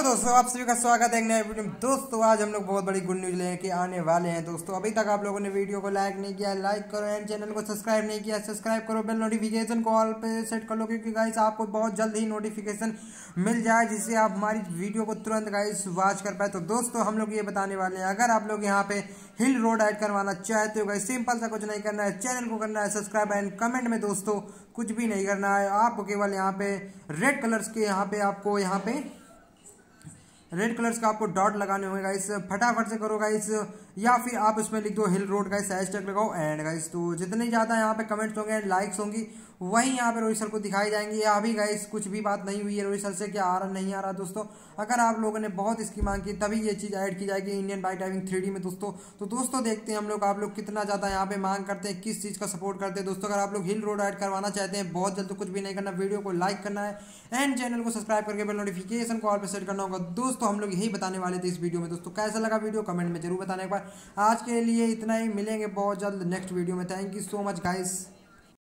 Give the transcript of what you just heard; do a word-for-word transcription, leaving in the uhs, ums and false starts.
दोस्तों आप सभी का स्वागत है एक नए वीडियो में। दोस्तों आज हम लोग बहुत बड़ी गुड न्यूज लेके आने वाले हैं। दोस्तों अभी तक आप लोगों ने वीडियो को लाइक नहीं किया, लाइक करो एंड चैनल को सब्सक्राइब नहीं किया, सब्सक्राइब करो, बेल नोटिफिकेशन को ऑल पे सेट कर लो, क्योंकि गाइस आपको बहुत जल्द ही नोटिफिकेशन मिल जाए जिससे आप हमारी वीडियो को तुरंत गाइस वॉच कर पाए। तो दोस्तों हम लोग ये बताने वाले हैं, अगर आप लोग यहाँ पे हिल रोड ऐड करवाना चाहते हो गाइस, सिंपल सा कुछ नहीं करना है, चैनल को करना है सब्सक्राइब एंड कमेंट में दोस्तों कुछ भी नहीं करना है। आपको केवल यहाँ पे रेड कलर्स के यहाँ पे आपको यहाँ पे रेड कलर्स का आपको डॉट लगाने होंगे गाइस, फटाफट से करो गाइस, या फिर आप उसमें लिख दो हिल रोड गाइस, हैशटैग लगाओ एंड गाइस। तो जितने ज़्यादा यहाँ पे कमेंट्स होंगे एंड लाइक्स होंगी वही यहाँ पे रोहित सर को दिखाई जाएंगे। या अभी गाइस कुछ भी बात नहीं हुई है रोहित सर से क्या आ रहा नहीं आ रहा दोस्तों। अगर आप लोगों ने बहुत इसकी मांग की तभी ये चीज़ ऐड की जाएगी Indian bike driving three D में दोस्तों। तो दोस्तों देखते हैं हम लोग आप लोग कितना ज़्यादा यहाँ पे मांग करते हैं, किस चीज़ का सपोर्ट करते हैं दोस्तों। अगर आप लोग हिल रोड ऐड करवाना चाहते हैं बहुत जल्द, तो कुछ भी नहीं करना, वीडियो को लाइक करना है एंड चैनल को सब्सक्राइब करके बेल नोटिफिकेशन को ऑल पे सेट करना होगा दोस्तों। हम लोग यही बताने वाले थे इस वीडियो में दोस्तों। कैसा लगा वीडियो कमेंट में जरूर बताने एक बार। आज के लिए इतना ही, मिलेंगे बहुत जल्द नेक्स्ट वीडियो में। Thank you so much guys.